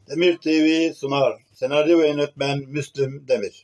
Demir TV sunar. Senaryo ve yönetmen Müslüm Demir.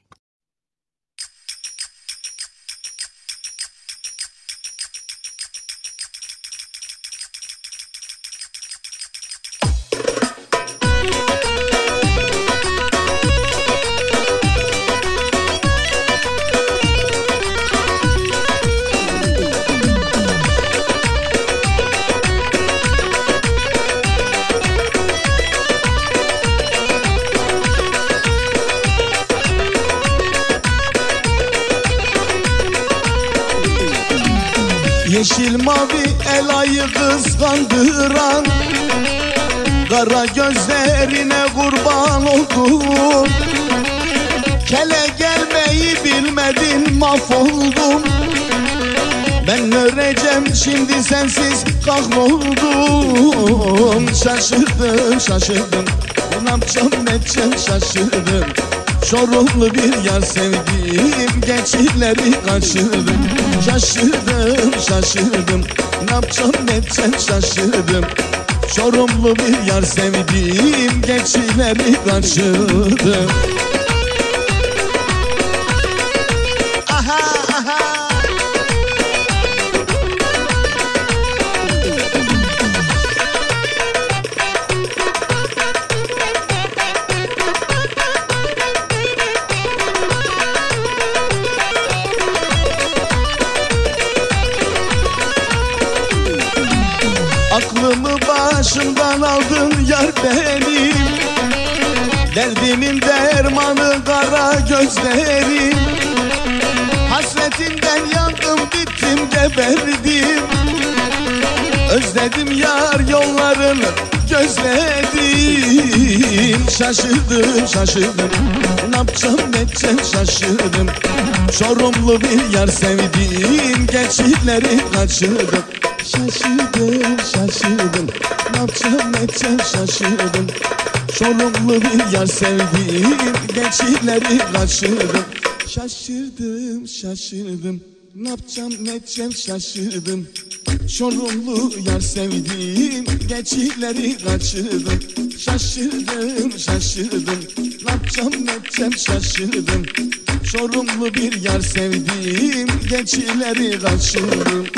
Yeşil mavi el ayı kıskandıran kara gözlerine kurban oldum. Kele gelmeyi bilmedin, mahvoldum. Ben öleceğim şimdi sensiz kahroldum. Şaşırdım şaşırdım, ne yapacağım ne edeceğim şaşırdım. Çorumlu bir yar sevdim, gençleri kaçırdım. Şaşırdım şaşırdım, ne yapacağım ne edeceğim şaşırdım. Çorumlu bir yar sevdim, gençleri kaçırdım. Aha aha. Aklımı başımdan aldın yar benim, derdimin dermanı kara gözlerim. Hasretinden yandım bittim geberdim. Özledim yar yollarını gözledim. Şaşırdım şaşırdım, ne yapacağım ne edeceğim şaşırdım. Çorumlu bir yar sevdim, gençleri kaçırdım. Şaşırdım şaşırdım, ne yapacağım ne edeceğim şaşırdım. Çorumlu bir yar sevdim, gençleri kaçırdım. Şaşırdım şaşırdım, ne yapacağım ne edeceğim şaşırdım. Çorumlu yar sevdim, gençleri kaçırdım. Şaşırdım şaşırdım, ne yapacağım ne edeceğim şaşırdım. Çorumlu bir yar sevdim, gençleri kaçırdım.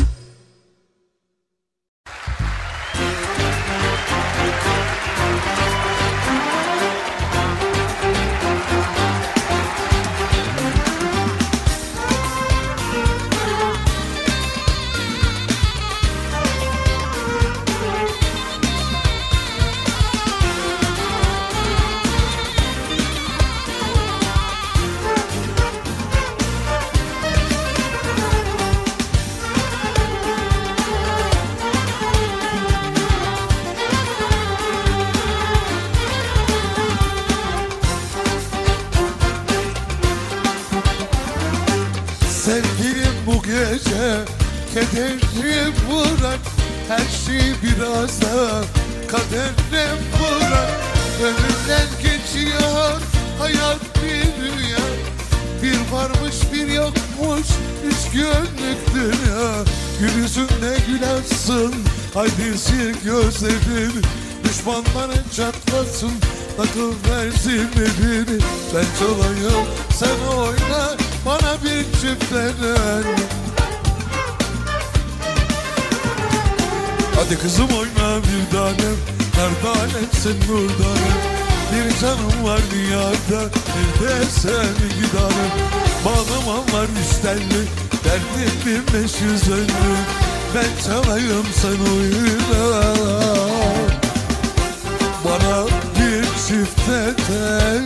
Sevgilim bu gece kederi bırak, her şey biraz da kadere bırak. Önünden geçiyor hayat bir dünya, bir varmış bir yokmuş 3 günlük dünya. Gül yüzünde gül açsın, haydi sil gözlerini, düşmanların çatlasın, takıl versin elini. Ben çalayım sen oyna, bana bir çiftelen. Hadi kızım oyna bir tanem, nerede alemsin nurdanem. Bir canım var dünyada, bir de sen iki tanem. Bağlamam var 3 telli, derdim 1500 önlü. Ben çalayım sen oyna, bana bir çiftelen.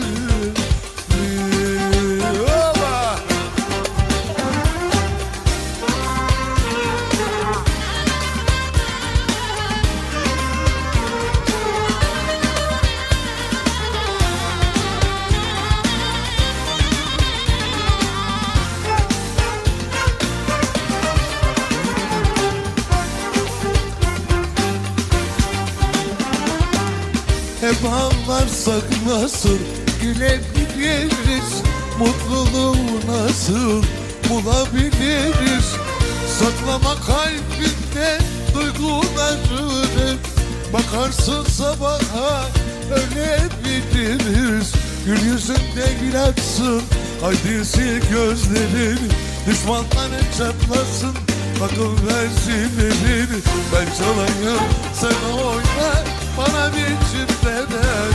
Hep ağlarsak nasıl gülebiliriz, mutluluğu nasıl bulabiliriz? Saklama kalbinde duygularını, bakarsın sabaha öyle bitirir. Gül yüzünde gül açsın, haydi sil gözlerini. Düşmanların çatlasın, akıl versin elini. Ben çalayım, sen oyna, bana bir çifteden.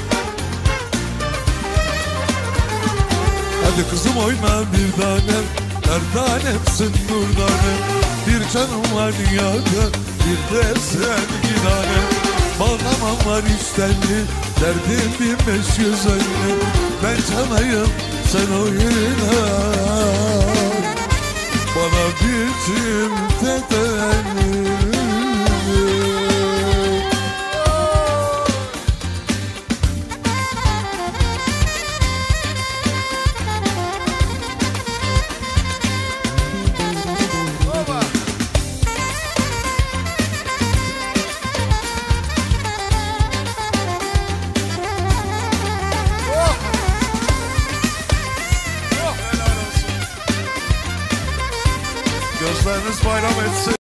Hadi kızım oyna bir tanem, her tanemsin nurdanem. Bir canım var dünyada, bir de sen iki tanem. Bağlamam var iştenli, derdim 1550. Ben çalayım, sen oyna, bana bir çifteden. Gözleriniz bayram etsin.